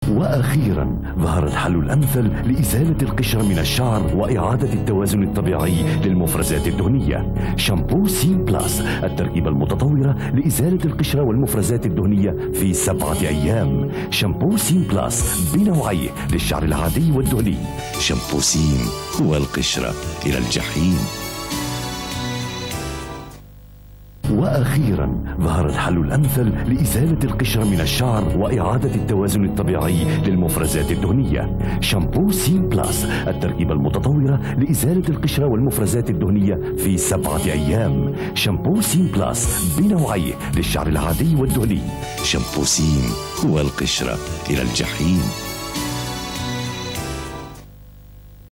وأخيرا ظهر الحل الأمثل لإزالة القشرة من الشعر وإعادة التوازن الطبيعي للمفرزات الدهنية. شامبو سين بلاس، التركيبة المتطورة لإزالة القشرة والمفرزات الدهنية في 7 أيام. شامبو سين بلاس بنوعيه للشعر العادي والدهني. شامبو سين والقشرة إلى الجحيم. وأخيرا ظهر الحل الأمثل لإزالة القشرة من الشعر وإعادة التوازن الطبيعي للمفرزات الدهنية. شامبو سين بلاس، التركيبة المتطورة لإزالة القشرة والمفرزات الدهنية في 7 أيام. شامبو سين بلاس بنوعيه للشعر العادي والدهني. شامبو سين والقشرة إلى الجحيم.